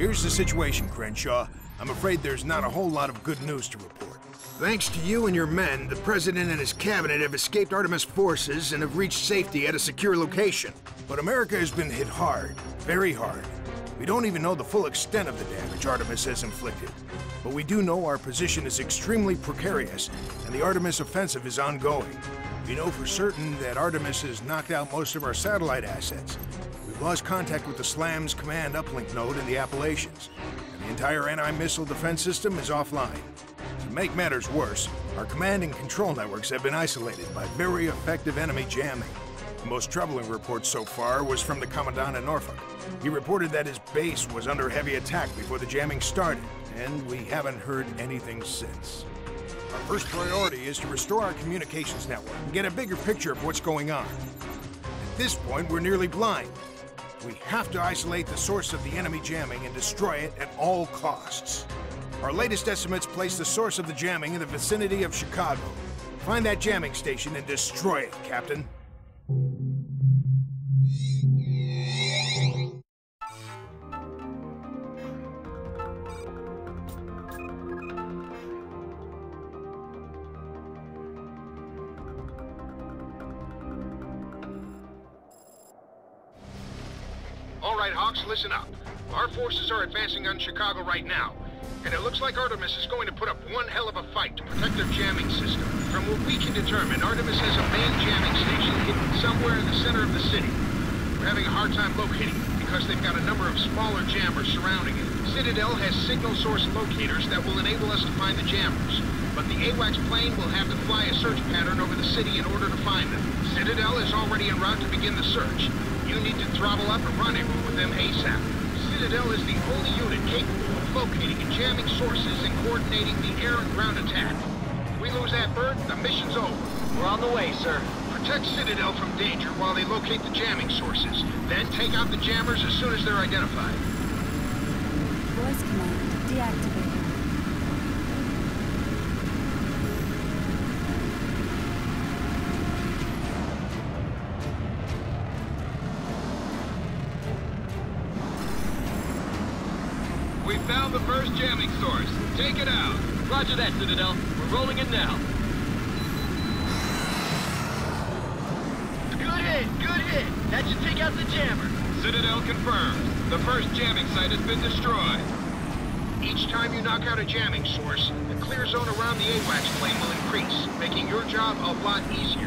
Here's the situation, Crenshaw. I'm afraid there's not a whole lot of good news to report. Thanks to you and your men, the President and his cabinet have escaped Artemis forces and have reached safety at a secure location. But America has been hit hard, very hard. We don't even know the full extent of the damage Artemis has inflicted. But we do know our position is extremely precarious, and the Artemis offensive is ongoing. We know for certain that Artemis has knocked out most of our satellite assets. We've lost contact with the SLAM's command uplink node in the Appalachians, and the entire anti-missile defense system is offline. To make matters worse, our command and control networks have been isolated by very effective enemy jamming. The most troubling report so far was from the Commandant in Norfolk. He reported that his base was under heavy attack before the jamming started, and we haven't heard anything since. Our first priority is to restore our communications network and get a bigger picture of what's going on. At this point, we're nearly blind. We have to isolate the source of the enemy jamming and destroy it at all costs. Our latest estimates place the source of the jamming in the vicinity of Chicago. Find that jamming station and destroy it, Captain. All right, Hawks, listen up. Our forces are advancing on Chicago right now, and it looks like Artemis is going to put up one hell of a fight to protect their jamming system. From what we can determine, Artemis has a main jamming station hidden somewhere in the center of the city. We're having a hard time locating it because they've got a number of smaller jammers surrounding it. Citadel has signal source locators that will enable us to find the jammers, but the AWACS plane will have to fly a search pattern over the city in order to find them. Citadel is already en route to begin the search. You need to throttle up and rendezvous with them ASAP. Citadel is the only unit capable of locating and jamming sources and coordinating the air and ground attack. If we lose that bird, the mission's over. We're on the way, sir. Protect Citadel from danger while they locate the jamming sources. Then take out the jammers as soon as they're identified. Voice command deactivated. We found the first jamming source. Take it out. Roger that, Citadel. We're rolling in now. Good hit. That should take out the jammer. Citadel confirms. The first jamming site has been destroyed. Each time you knock out a jamming source, the clear zone around the AWACS plane will increase, making your job a lot easier.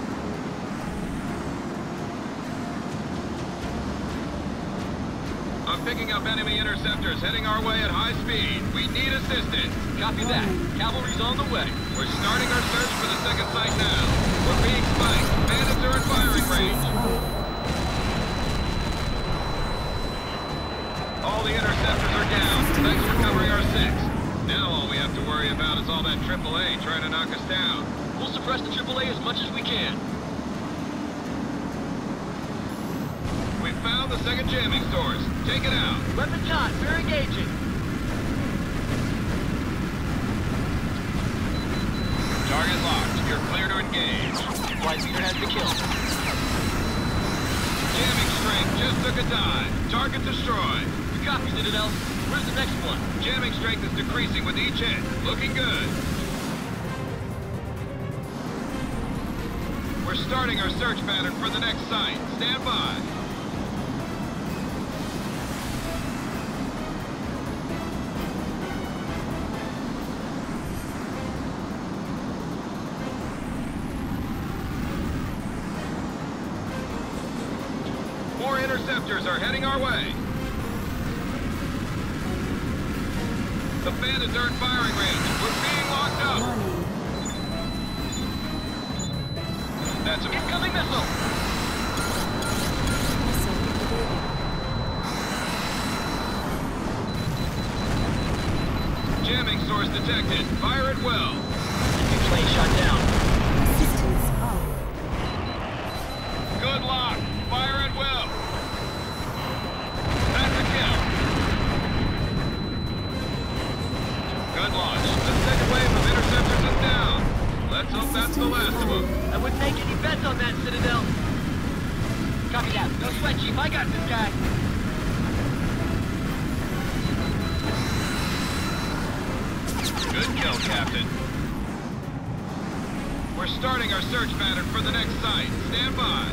I'm picking up enemy interceptors heading our way at high speed. We need assistance. Copy that. Cavalry's on the way. We're starting our search for the second site now. We're being spiked. Bandits are at firing range. All the interceptors are down. Thanks for covering our 6. Now all we have to worry about is all that AAA trying to knock us down. We'll suppress the AAA as much as we can. We found the second jamming source. Take it out. Weapons hot. We're engaging. Target locked. You're clear to engage. Flight leader has been killed. Jamming strength just took a dive. Target destroyed. Copy, Citadel. Where's the next one? Jamming strength is decreasing with each hit. Looking good. We're starting our search pattern for the next site. Stand by. More interceptors are heading our way. The bandits are in firing range. We're being locked up. That's a incoming missile. Jamming source detected. Fire it well. Enemy plane shot down. Assistance off. Good lock. Fire it well. That's a kill. Good launch. The second wave of interceptors is down. Let's hope that's the last of them. I wouldn't make any bets on that, Citadel. Copy that. No sweat, Chief. I got this guy. Good kill, Captain. We're starting our search pattern for the next site. Stand by.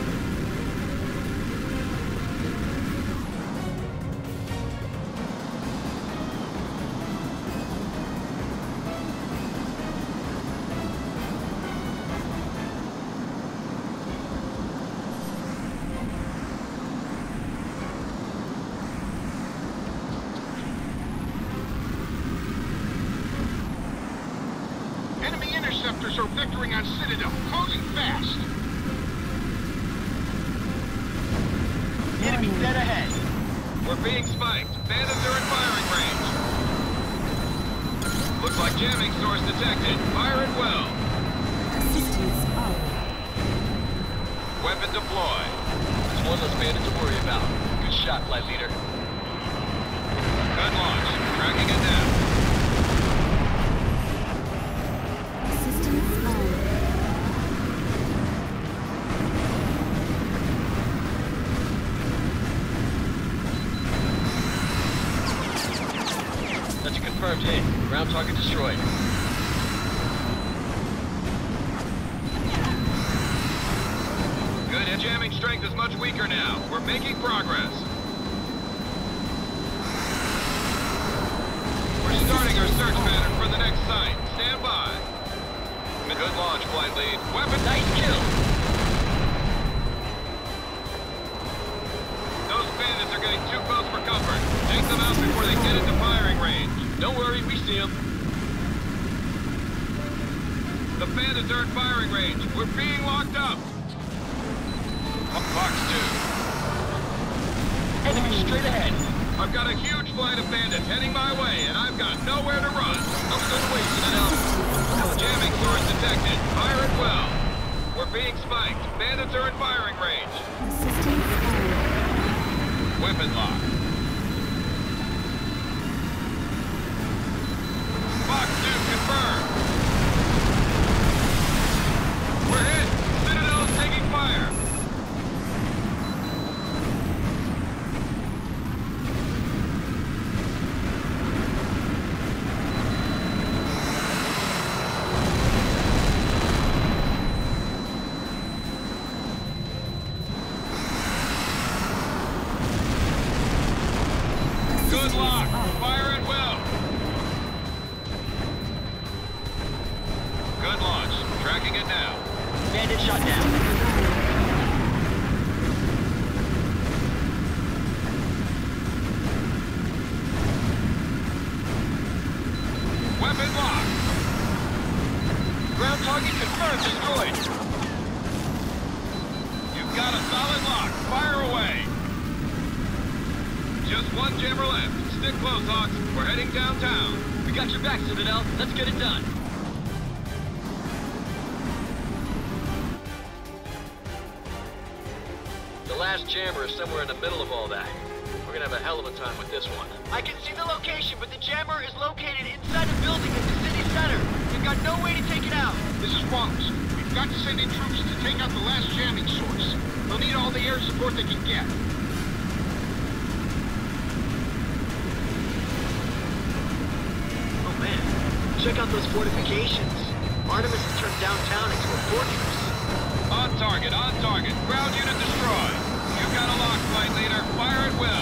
Enemy interceptors are vectoring on Citadel, closing fast. Enemy dead ahead. We're being spiked. Bandits are in firing range. Looks like jamming source detected. Fire it well. Assistance off. Weapon deploy. There's one less bandit to worry about. Good shot, Flight Leader. Good launch. Tracking it down. Assistance on. That's a confirmed hit. Ground target destroyed. Good. Jamming strength is much weaker now. We're making progress. We're starting our search pattern for the next site. Stand by. Good launch, flight lead. Weapon. Nice kill. Those bandits are getting too close for comfort. Take them out before they get into firing range. Don't worry, we see him. The bandits are in firing range. We're being locked up. Fox 2. Enemy straight ahead. I've got a huge flight of bandits heading my way, and I've got nowhere to run. I'm gonna wait, Citadel. Jamming source detected. Fire it well. We're being spiked. Bandits are in firing range. Assistance on. Weapon lock. Fox 2 confirmed. We're hit. Citadel is taking fire. Good lock. Fire it well. Good launch. Tracking it now. Bandit shot down. Weapon locked. Ground target confirmed destroyed. You've got a solid lock. Fire away. Just one jammer left. Stick close, Hawks. We're heading downtown. We got your back, Citadel. Let's get it done. The last jammer is somewhere in the middle of all that. We're gonna have a hell of a time with this one. I can see the location, but the jammer is located inside a building in the city center. We've got no way to take it out. This is Wallace. We've got to send in troops to take out the last jamming source. They'll need all the air support they can get. Oh man, check out those fortifications. Artemis has turned downtown into a fortress. On target, on target. Ground unit destroyed. You've got a lock, flight leader. Fire it well.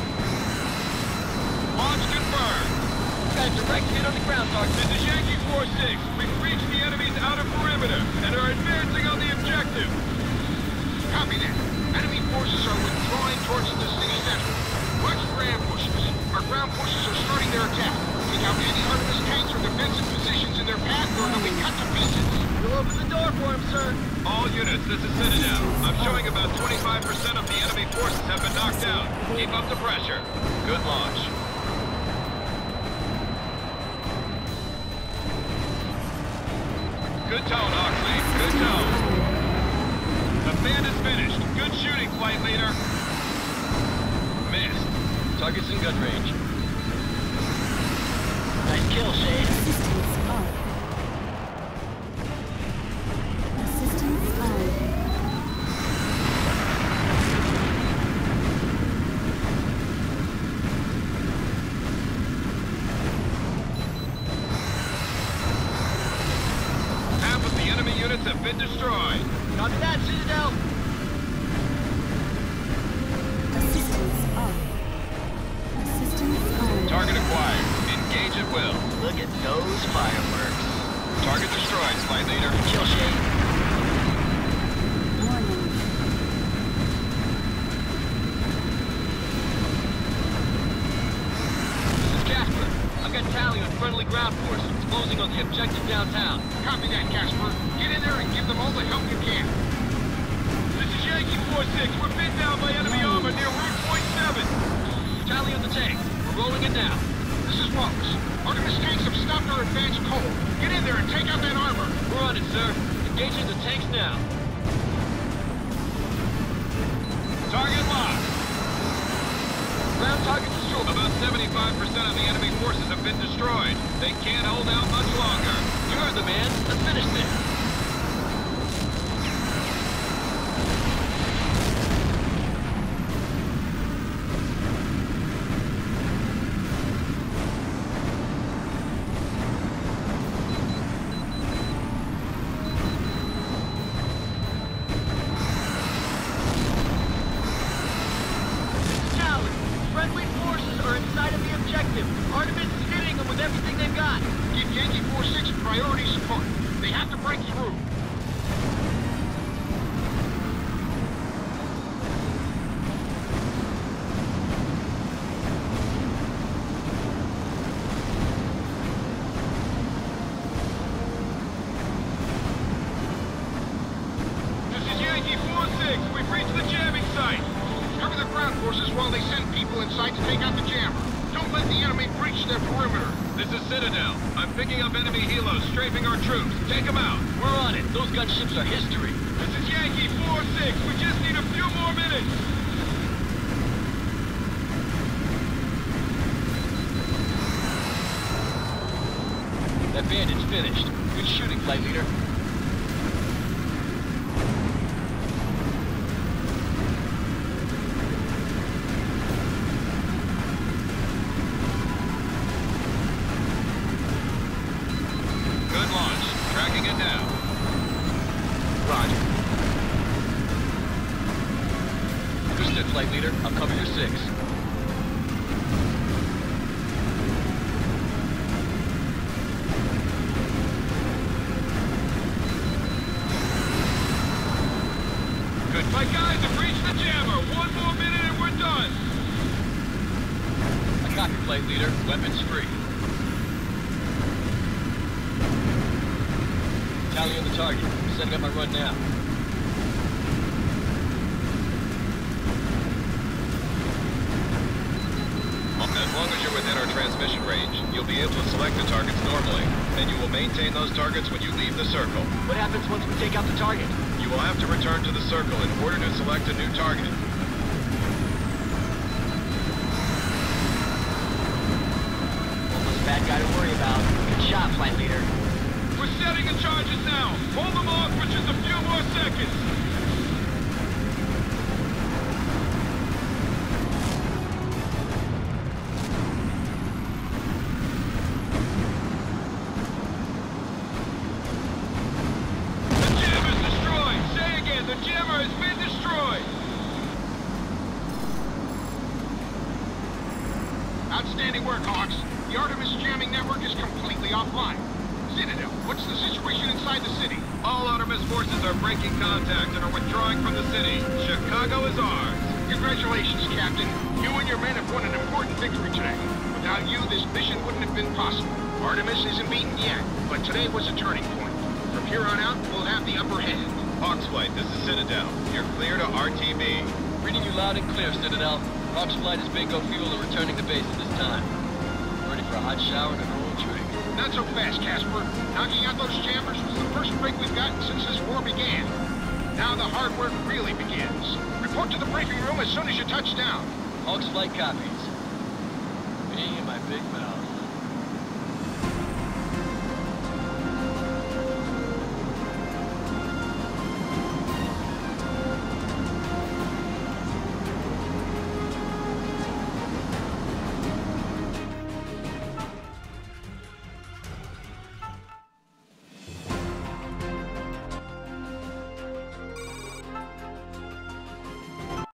Launch confirmed. Got a direct hit on the ground target. This is Yankee 4-6. We've reached the enemy's outer perimeter and are advancing on the objective. Copy that. Enemy forces are withdrawing towards the city center. Watch for ambushes. Our ground forces are starting their attack. Take out any Artemis tanks or defensive positions in their path or they'll be cut to pieces. We'll open the door for him, sir. All units, this is Citadel. I'm showing about 25% of the enemy forces have been knocked out. Keep up the pressure. Good launch. Good tone, Oxley. Good tone. The band is finished. Good shooting, flight leader. Missed. Target's in gun range. Nice kill, Shade. Assistance on. Assistance on. The enemy units have been destroyed. Copy that, Citadel. Assistance on. Assistance on. Target acquired. Engage at will. Look at those fireworks. Target destroyed, Flight Leader. Kill shade. Warning. This is Casper. I've got Tally on friendly ground forces closing on the objective downtown. Copy that, Casper. Get in there and give them all the help you can. This is Yankee 4-6. We're pinned down by enemy armor near Route Point 7. Tally on the tank. We're rolling it down. This is Wallace. Artemis tanks have stopped our advanced coal. Get in there and take out that armor. We're on it, sir. Engaging the tanks now. Target locked. Ground target destroyed. About 75% of the enemy forces have been destroyed. They can't hold out much longer. You heard the man. Let's finish this. Tally, friendly forces are inside of the objective. Artemis is hitting them with everything they've got. Give Yankee 4-6 priority support. They have to break through. This is Yankee 4-6. We've reached the jamming site. Cover the ground forces while they send people inside to take out the jammer. Don't let the enemy breach their perimeter. This is Citadel. I'm picking up enemy helos strafing our troops. Take them out. We're on it. Those gunships are history. This is Yankee 4-6. We just need a few more minutes. That bandit's finished. Good shooting, Flight Leader. Good launch. Tracking it now. Roger. Understood, Flight Leader. I'll cover your 6. Good. My guys have reached the jammer. One more minute and we're done. I copy, Flight Leader. Weapons free. Tally on the target. Setting up my run now. As long as you're within our transmission range, you'll be able to select the targets normally, and you will maintain those targets when you leave the circle. What happens once we take out the target? You will have to return to the circle in order to select a new target. Almost a bad guy to worry about. Good shot, Flight Leader. We're setting the charges now. Hold them off for just a few more seconds. The jammer's destroyed. Say again, the jammer has been destroyed. Outstanding work, Hawks. The Artemis jamming network is completely offline. Citadel, what's the situation inside the city? All Artemis forces are breaking contact and are withdrawing from the city. Chicago is ours. Congratulations, Captain. You and your men have won an important victory today. Without you, this mission wouldn't have been possible. Artemis isn't beaten yet, but today was a turning point. From here on out, we'll have the upper hand. Hawks Flight, this is Citadel. You're clear to RTB. Reading you loud and clear, Citadel. Hawks Flight is bingo fuel and returning to base at this time. Ready for a hot shower and a roll drink. Not so fast, Casper. Knocking out those jammers was the first break we've gotten since this war began. Now the hard work really begins. Report to the briefing room as soon as you touch down. Hawks Flight copies. Me and my big mouth.